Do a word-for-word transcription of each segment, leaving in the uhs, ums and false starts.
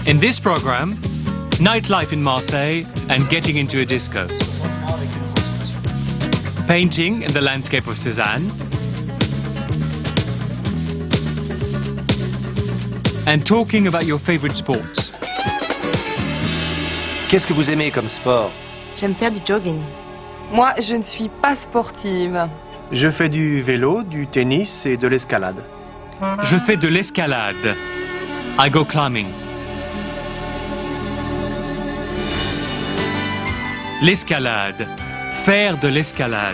In this program, nightlife in Marseille and getting into a disco. Painting in the landscape of Cézanne. And talking about your favorite sports. Qu'est-ce que vous aimez comme sport? J'aime faire du jogging. Moi, je ne suis pas sportive. Je fais du vélo, du tennis et de l'escalade. Je fais de l'escalade. I go climbing. L'escalade. Faire de l'escalade.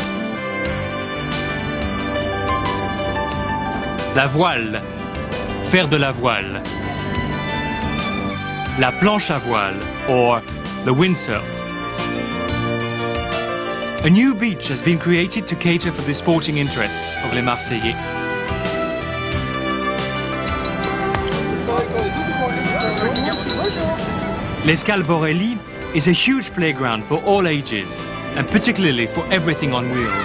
La voile. Faire de la voile. La planche à voile, or the windsurf. A new beach has been created to cater for the sporting interests of les Marseillais. L'Escale Borelli is a huge playground for all ages, and particularly for everything on wheels.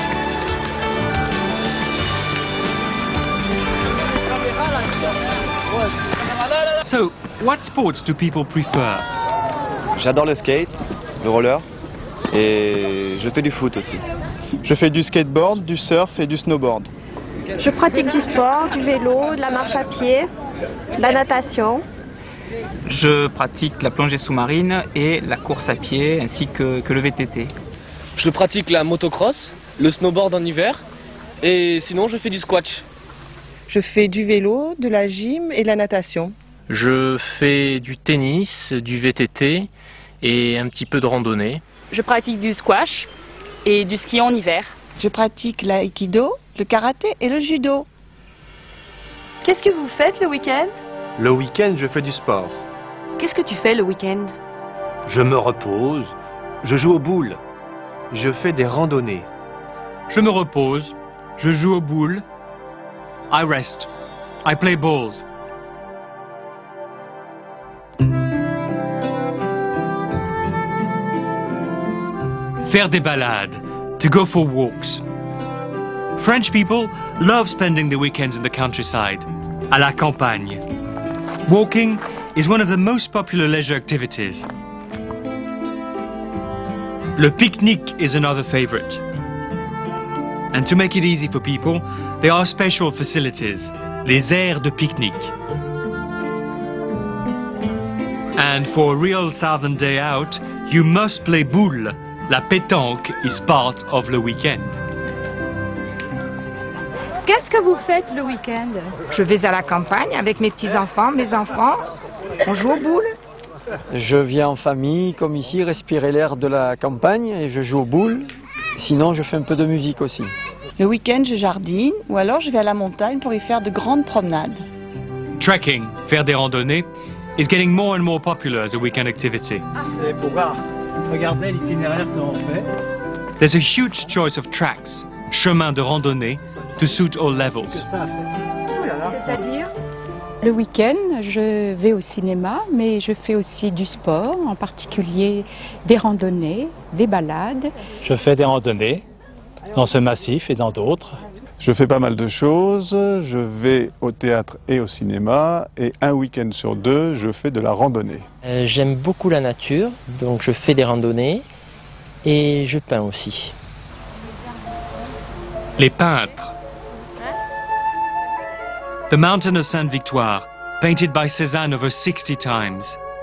So, what sports do people prefer? J'adore le skate, le roller, et je fais du foot aussi. Je fais du skateboard, du surf et du snowboard. Je pratique du sport, du vélo, de la marche à pied, de la natation. Je pratique la plongée sous-marine et la course à pied ainsi que, que le V T T. Je pratique la motocross, le snowboard en hiver et sinon je fais du squash. Je fais du vélo, de la gym et de la natation. Je fais du tennis, du V T T et un petit peu de randonnée. Je pratique du squash et du ski en hiver. Je pratique l'aïkido, le karaté et le judo. Qu'est-ce que vous faites le week-end? Le week-end, je fais du sport. Qu'est-ce que tu fais le week-end? Je me repose. Je joue aux boules. Je fais des randonnées. Je me repose. Je joue aux boules. I rest. I play balls. Faire des balades. To go for walks. French people love spending the weekends in the countryside, à la campagne. Walking is one of the most popular leisure activities. Le pique-nique is another favorite. And to make it easy for people, there are special facilities, les aires de pique-nique. And for a real southern day out, you must play boule. La pétanque is part of the weekend. Qu'est-ce que vous faites le week-end? Je vais à la campagne avec mes petits-enfants, mes enfants. On joue aux boules. Je viens en famille, comme ici, respirer l'air de la campagne et je joue aux boules. Sinon, je fais un peu de musique aussi. Le week-end, je jardine ou alors je vais à la montagne pour y faire de grandes promenades. Trekking, faire des randonnées, is getting more and more popular as a weekend activity. Et pour voir, regardez l'itinéraire que l'on fait. There's a huge choice of tracks, chemins de randonnée, to suit all levels. C'est-à-dire? Le week-end, je vais au cinéma, mais je fais aussi du sport, en particulier des randonnées, des balades. Je fais des randonnées dans ce massif et dans d'autres. Je fais pas mal de choses, je vais au théâtre et au cinéma, et un week-end sur deux, je fais de la randonnée. Euh, J'aime beaucoup la nature, donc je fais des randonnées et je peins aussi. Les peintres. The Mountain of Sainte-Victoire, painted by Cézanne over sixty times.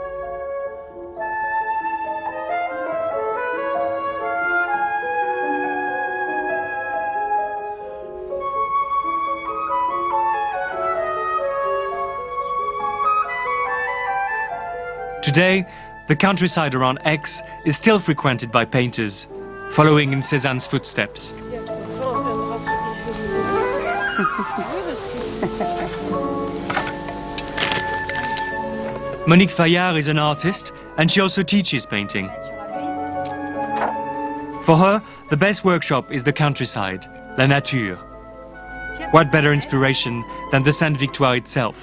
Today, the countryside around Aix is still frequented by painters, following in Cézanne's footsteps. Monique Fayard is an artist and she also teaches painting. For her, the best workshop is the countryside, la nature. What better inspiration than the Sainte-Victoire itself?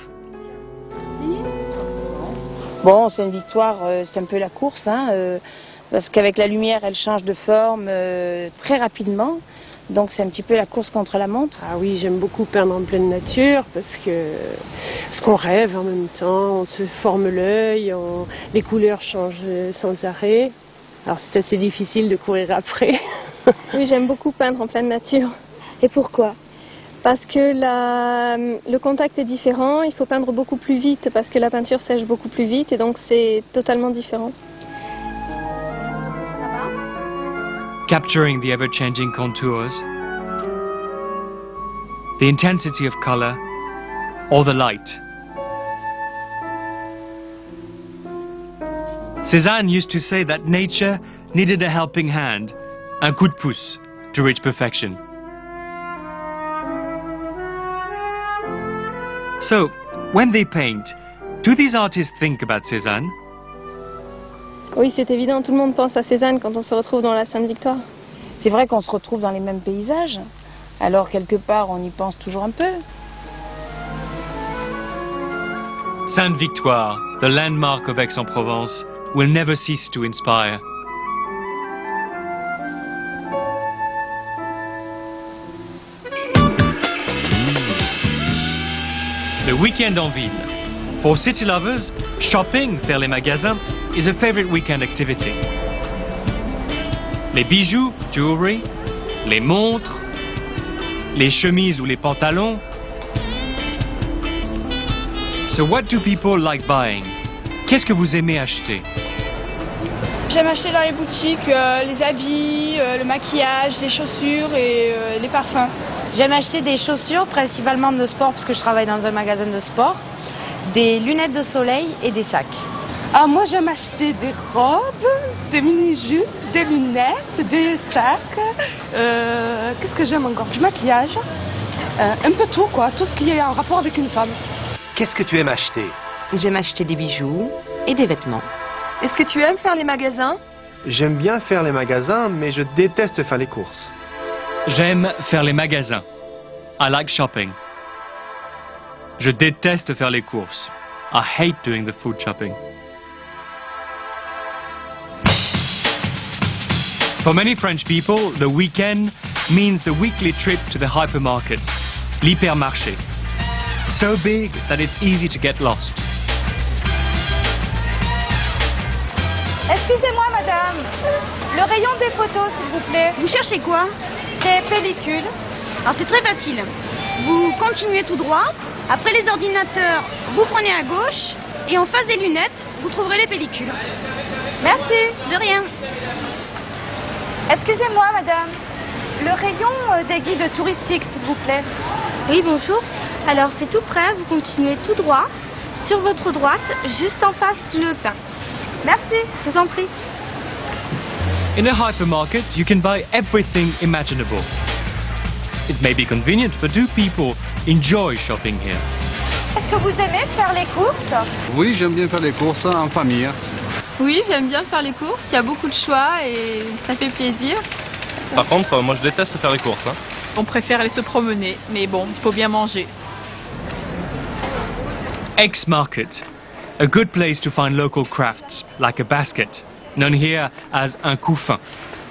Bon, Sainte-Victoire, euh, c'est un peu la course, hein, euh, parce qu'avec la lumière, elle change de forme euh, très rapidement. Donc c'est un petit peu la course contre la montre. Ah oui, j'aime beaucoup peindre en pleine nature parce que parce qu'on rêve en même temps, on se forme l'œil, on... les couleurs changent sans arrêt. Alors c'est assez difficile de courir après. Oui, j'aime beaucoup peindre en pleine nature. Et pourquoi? Parce que la... le contact est différent, il faut peindre beaucoup plus vite parce que la peinture sèche beaucoup plus vite et donc c'est totalement différent. Capturing the ever-changing contours, the intensity of color, or the light. Cézanne used to say that nature needed a helping hand, un coup de pouce, to reach perfection. So, when they paint, do these artists think about Cézanne? Oui, c'est évident, tout le monde pense à Cézanne quand on se retrouve dans la Sainte-Victoire. C'est vrai qu'on se retrouve dans les mêmes paysages, alors quelque part on y pense toujours un peu. Sainte-Victoire, the landmark of Aix-en-Provence, will never cease to inspire. Le week-end en ville. For city lovers, shopping, faire les magasins, is a favorite weekend activity. Les bijoux, jewelry, les montres, les chemises ou les pantalons. So what do people like buying? Qu'est-ce que vous aimez acheter? J'aime acheter dans les boutiques euh, les habits, euh, le maquillage, les chaussures et euh, les parfums. J'aime acheter des chaussures, principalement de sport parce que je travaille dans un magasin de sport, des lunettes de soleil et des sacs. Ah, moi j'aime acheter des robes, des mini-jupes, des lunettes, des sacs. Euh, Qu'est-ce que j'aime encore? Du maquillage. Euh, un peu tout quoi, tout ce qui est en rapport avec une femme. Qu'est-ce que tu aimes acheter? J'aime acheter des bijoux et des vêtements. Est-ce que tu aimes faire les magasins? J'aime bien faire les magasins, mais je déteste faire les courses. J'aime faire les magasins. I like shopping. Je déteste faire les courses. I hate doing the food shopping. For many French people, the weekend means the weekly trip to the hypermarket, l'hypermarché. So big that it's easy to get lost. Excusez-moi, madame. Le rayon des photos, s'il vous plaît. Vous cherchez quoi? Des pellicules. Alors c'est très facile. Vous continuez tout droit. Après les ordinateurs, vous prenez à gauche. Et en face des lunettes, vous trouverez les pellicules. Merci. De rien. Excusez-moi, madame. Le rayon des guides touristiques, s'il vous plaît. Oui, bonjour. Alors c'est tout près. Vous continuez tout droit. Sur votre droite, juste en face le pain. Merci, je vous en prie. In a hypermarket, you can buy everything imaginable. It may be convenient, but do people enjoy shopping here? Est-ce que vous aimez faire les courses? Oui, j'aime bien faire les courses en famille. Oui, j'aime bien faire les courses. Il y a beaucoup de choix et ça fait plaisir. Par contre, moi je déteste faire les courses. Hein. On préfère aller se promener, mais bon, il faut bien manger. Aix Market. A good place to find local crafts, like a basket, known here as un couffin.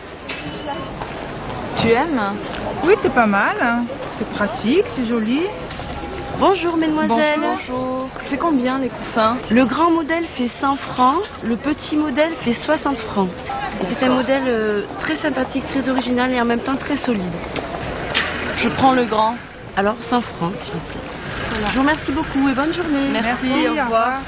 Tu aimes? Oui, c'est pas mal. C'est pratique, c'est joli. Bonjour, mesdemoiselles. Bonjour. C'est combien les couffins? Le grand modèle fait cent francs, le petit modèle fait soixante francs. C'est un modèle euh, très sympathique, très original et en même temps très solide. Je prends le grand. Alors cent francs, s'il vous plaît. Voilà. Je vous remercie beaucoup et bonne journée. Merci, Merci au revoir.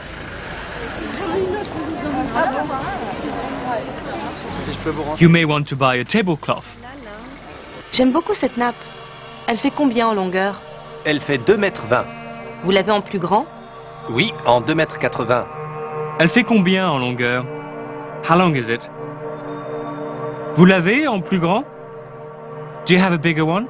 You may want to buy a tablecloth. J'aime beaucoup cette nappe. Elle fait combien en longueur? Elle fait deux mètres vingt. Vous l'avez en plus grand? Oui, en deux mètres quatre-vingts. Elle fait combien en longueur? How long is it? Vous l'avez en plus grand? Do you have a bigger one?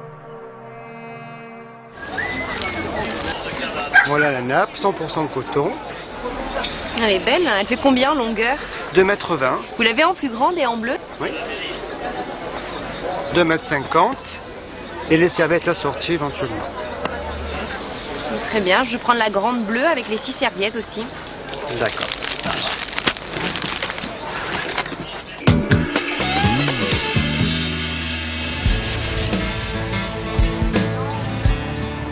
Voilà la nappe, cent pour cent de coton. Elle est belle, elle fait combien en longueur? deux mètres vingt. Vous l'avez en plus grande et en bleu? Oui. deux mètres cinquante. Et les serviettes assorties éventuellement. Très bien, je vais prendre la grande bleue avec les six serviettes aussi. D'accord.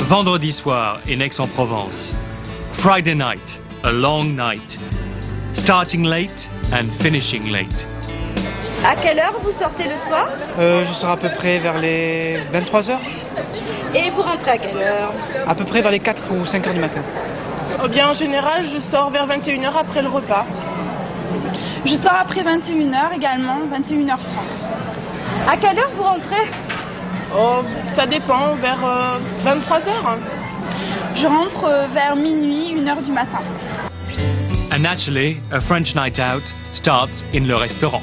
Vendredi soir in Aix-en-Provence. Friday night, a long night. Starting late and finishing late. À quelle heure vous sortez le soir? euh, Je sors à peu près vers les vingt-trois heures. Et vous rentrez à quelle heure? À peu près vers les quatre ou cinq heures du matin. Eh bien, en général, je sors vers vingt et une heures après le repas. Je sors après vingt et une heures également, vingt et une heures trente. À quelle heure vous rentrez? Oh, ça dépend, vers euh, vingt-trois heures. Je rentre euh, vers minuit, une heure du matin. And naturally, a French night out starts in le restaurant.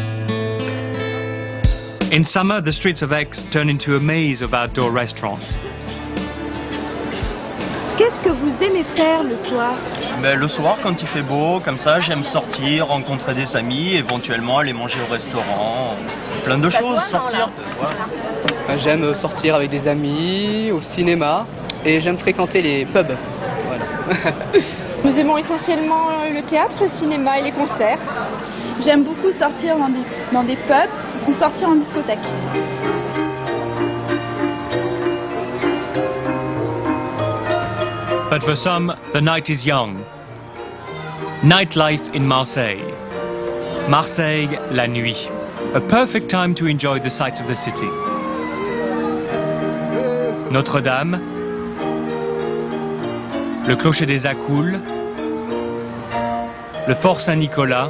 In summer, the streets of Aix turn into a maze of outdoor restaurants. Qu'est-ce que vous aimez faire le soir? Ben, le soir, quand il fait beau, comme ça, j'aime sortir, rencontrer des amis, éventuellement aller manger au restaurant. Plein de choses, sortir. J'aime sortir avec des amis, au cinéma, et j'aime fréquenter les pubs. Voilà. Nous aimons essentiellement le théâtre, le cinéma et les concerts. J'aime beaucoup sortir dans des, dans des pubs ou sortir en discothèque. But for some, the night is young. Nightlife in Marseille. Marseille, la nuit. A perfect time to enjoy the sights of the city. Notre-Dame, le clocher des Accoules, le Fort Saint-Nicolas,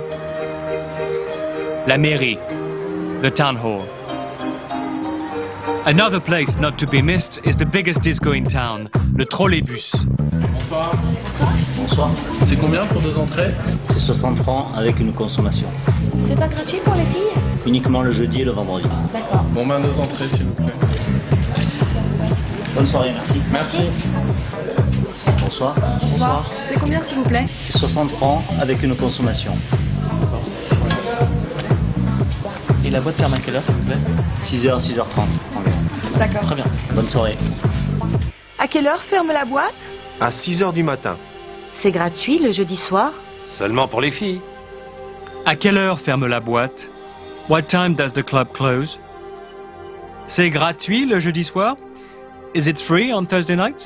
la mairie, the town hall. Another place not to be missed is the biggest disco in town, le trolleybus. Bonsoir. Bonsoir. C'est combien pour deux entrées? C'est soixante francs avec une consommation. C'est pas gratuit pour les filles? Uniquement le jeudi et le vendredi. D'accord. Bon ben deux entrées s'il vous plaît. Bonne soirée, merci. Merci. Bonsoir. Bonsoir. C'est combien s'il vous plaît? C'est soixante francs avec une consommation. Et la boîte ferme à quelle heure s'il vous plaît? six heures, six heures trente environ. D'accord. Très bien. Bonne soirée. À quelle heure ferme la boîte? À six heures du matin. C'est gratuit le jeudi soir? Seulement pour les filles. À quelle heure ferme la boîte? What time does the club close? C'est gratuit le jeudi soir? Is it free on Thursday nights?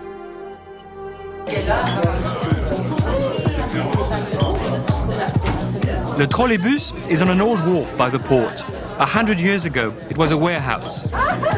The trolleybus is on an old wharf by the port. A hundred years ago, it was a warehouse.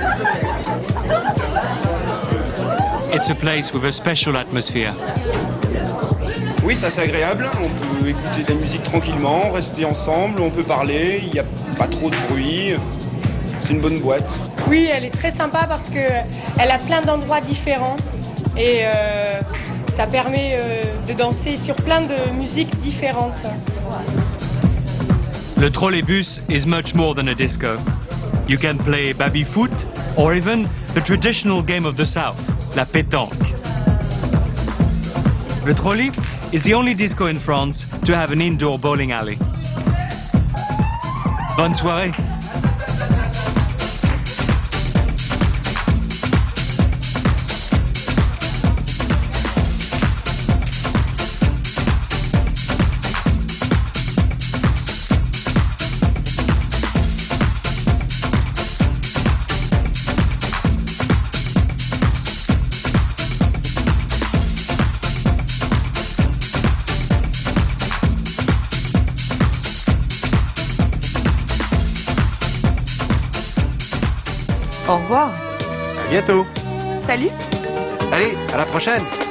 It's a place with a special atmosphere. Oui, ça c'est agréable. On peut écouter de la musique tranquillement, rester ensemble, on peut parler, il n'y a pas trop de bruit. C'est une bonne boîte. Oui, elle est très sympa parce que elle a plein d'endroits différents et euh, ça permet euh, de danser sur plein de musiques différentes. Le trolleybus is much more than a disco. You can play baby-foot or even the traditional game of the South, la pétanque. Le trolley is the only disco in France to have an indoor bowling alley. Bonne soirée. Au revoir. À bientôt. Salut. Allez, à la prochaine.